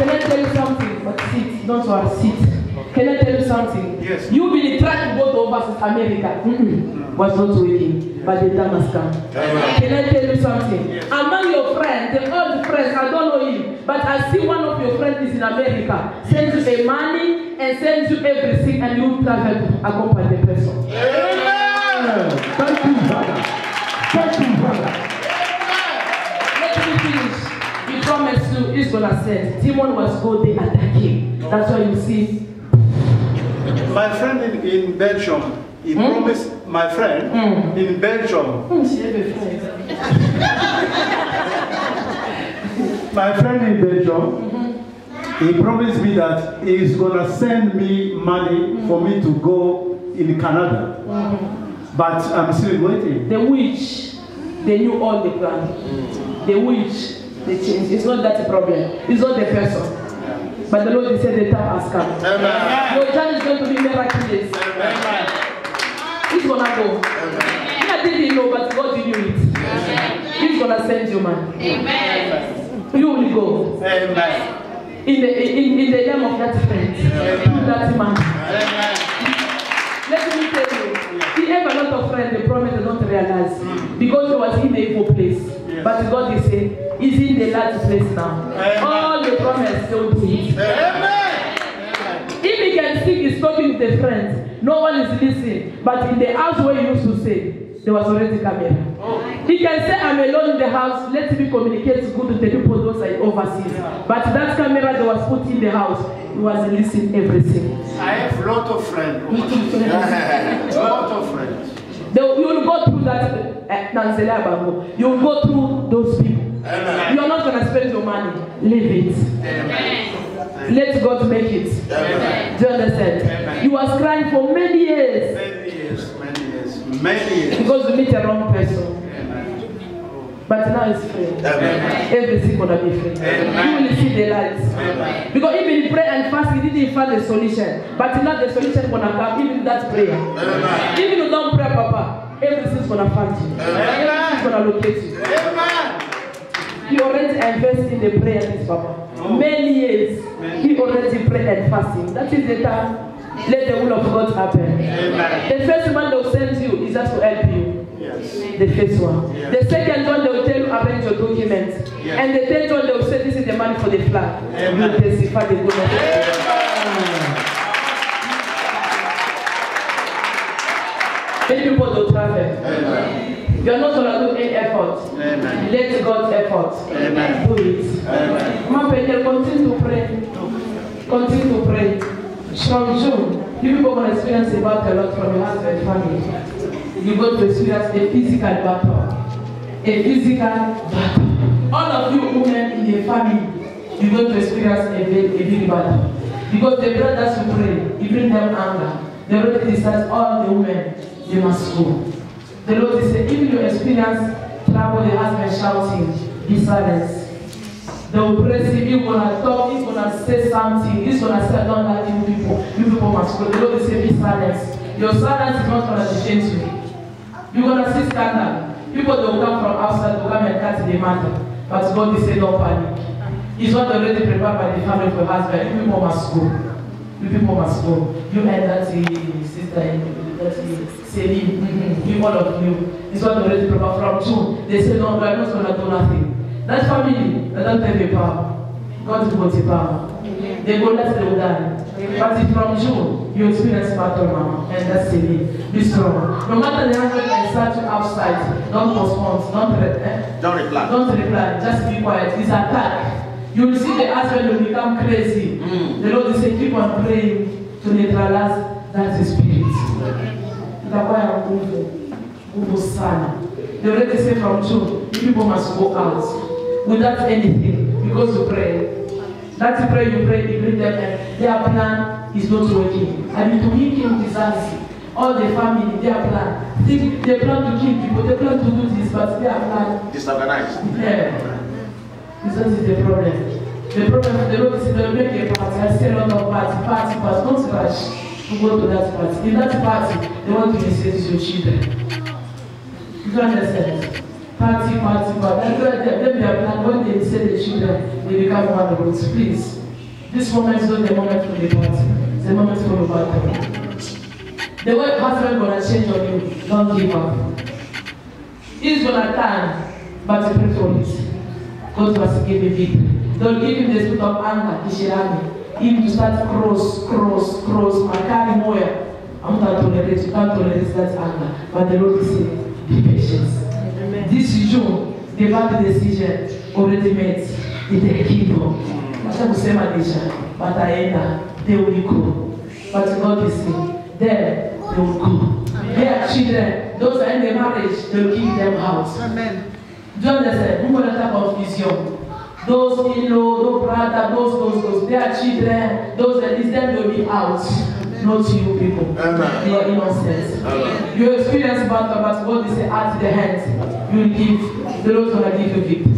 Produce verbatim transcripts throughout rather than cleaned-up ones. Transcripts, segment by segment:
Can I tell you something? But sit, don't worry, sit. Can I tell you something? Yes. You really tried to go to overseas America. Mm-hmm. Was not working, but the time has come. Amen. Can I tell you something? Yes. Among your friends, the old friends, I don't know him, but I see one of your friends is in America, sends you the money and sends you everything, and you travel to accompany the person. Amen. Thank you, brother. Thank you, brother. Let me finish. He promised you he's gonna send. Demon was go there attacking. That's why you see. My friend in, in Belgium, he Hmm? promised my friend Hmm. in Belgium. Hmm, she have a friend. My friend in Belgium, Mm-hmm. he promised me that he's gonna send me money for me to go in Canada. Mm-hmm. But I'm still waiting. The witch, they knew all the plan. The witch, they changed. It's not that a problem. It's not the person. But the Lord said the time has come. Amen. Your time is going to be miraculous. Amen. He's gonna go. Amen. I didn't know, but God knew it. He's gonna send you, man. Amen. You will go. Amen. In the in, in the name of that friend. To that man. Amen. Let me tell you, he have a lot of friends, they promise they don't realize. Because he was in the evil place. Yes. But God is saying, he's in the large place now. Amen. All the promise don't do it. Amen. If he can speak, he's talking with the friends. No one is listening. But in the house where he used to say, there was already camera. Oh. He can say, I'm alone in the house, let me communicate good to the people those are overseas. But that camera that was put in the house, he was listening everything. I have a lot of friends. A lot of friends. They, you will go through that, uh, you will go through those people. Amen. You are not going to spend your money. Leave it. Amen. Let God make it. Amen. Do you understand? Amen. You was crying for many years Many years, many years, many years. because you meet the wrong person. Amen. But now it's free. Amen. Everything gonna be free. Amen. You will see the light. Amen. Because even in prayer and fast, he didn't find the solution. But now the solution gonna come, even that prayer. Amen. Even if you don't pray, Papa, everything's gonna find you. Amen. Everything's gonna locate you. Amen. He already invested in the prayer, this Papa. Oh. Many years. Many. He already prayed and fasting. That is the time. Let the will of God happen. Amen. The first one they'll send you is just to help you. Yes. The first one. Yes. The second one, they will tell you arrange your documents. Yes. And the third one, they will say this is the money for the flag. Amen. You testify the goodness of God. Many people don't travel. Amen. You are not going to do any effort. Amen. Let God's effort. Amen. Do it. Amen. Come on, Peter, continue to pray. Continue to pray. From June, you people will experience a battle a lot from your husband family. You're going to experience a physical battle. A physical battle. All of you women in the family, you're going to experience a big, a big battle. Because the brothers who pray, you bring them anger. The Lord decides all the women, they must go. The Lord says, if you experience trouble, the husband shouting, be silent. They will praise him, he's gonna talk, he's gonna say something, he's gonna say, I don't like you people, you people must go. The Lord will say, be silent. Your silence is not gonna defend you. You're gonna see scandal. People will come from outside to come and cut the matter. But God will say, don't panic. It's not already prepared by the family for husband. You people must go. You people must go. You and that sister, that Celine, mm-hmm. You all of you. It's not already prepared from June. They say, no, we are not gonna do nothing. That family, they don't have the power. God is got the power. They go let them die. But if from June, you experience battle, mama, and that's it. Be strong. No matter the husband can start you outside, don't postpone, don't, eh? Don't reply. Don't reply, just be quiet. It's attack. You will see the husband will become crazy. Mm. The Lord will say, keep on praying to neutralize that spirit. Itakuwa nguvu, nguvu sana. They already say from June, people must go out without anything because you pray. That's pray, you pray, you bring them and their plan is not working. I mean, to make him disaster. All the family, their plan. They, they plan to kill people, they plan to do this, but their plan. Disorganized. Yeah. This is the problem. The problem, the Lord is they will make a party. I see a lot of party, party, but don't rush to go to that party. In that party, they want to visit your children. You don't understand? Party, party, party. Then they are plan when they say the children, they become one of us. Please, This moment is not the moment for the party. It's the moment for the battle. The way husband gonna change on you, don't give up. He's gonna turn, but you pray for it. God must give you victory. Don't give him the spirit of anger, Ishirami. Him to start cross, cross, cross, Makari Moya. I'm not tolerate, you can't tolerate that anger. But the Lord is saying, be patient. Amen. This June, the bad decision already made in the kingdom. Acha kusema deja, but I enter, they will go. But God is saying, there they will go. Their children, those are in the marriage, they will give them house. Amen. Do you understand? Who will type of vision? Those in-law, those brother, those, those, those, their children, those that is them will be out. Amen. Not you people. Amen. They are innocent. Amen. You experience battle, but God is at the hand. You will give, the Lord will give you victory.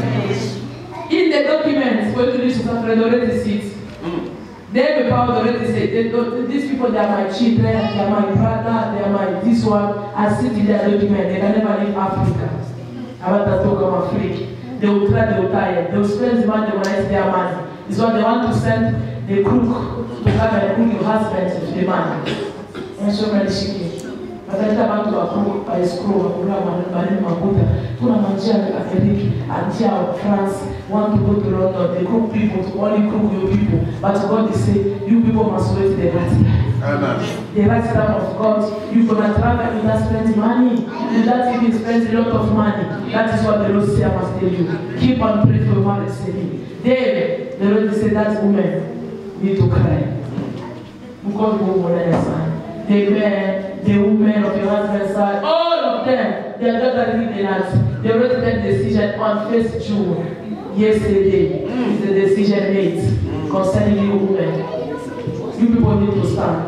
In the documents, going to this already sit. They have a power to already say, they don't, these people, they are my children, they are my brother, they are my this one. I sit in their document, they can never leave Africa. I want to talk about Africa. They will try, they will tire. They will spend the money, they will raise their money. It's what they want to send the crook to come and cook your husband to the man. And so many chicken. But I want to approve by screw, Marine Mabuta, Tuna Mangia, America, and France. Want to go to London, they cook people to only cook your people. But God is saying, you people must wait the right time. Amen. The right time of God. You're gonna travel without spending money, without even spending a lot of money. That is what the Lord says I must tell you. Keep on praying for your marriage saving. Then the Lord said that woman need to cry. Because you won't understand. The men, the women of your husband's side, all of them, they are not going to that. They already made the decision on first June. Yesterday mm. is the decision made mm. concerning you women. You people need to stand.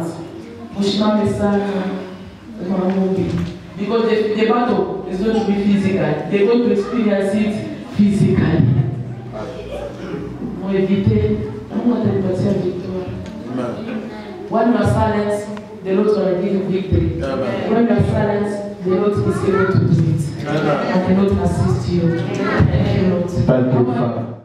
Because the, the battle is going to be physical. They're going to experience it physically. When you are silent, the Lord will give you victory. Amen. When you are silent, the Lord is able to do it. Amen. And the Lord assist you. Thank you, Lord. Thank you, Father.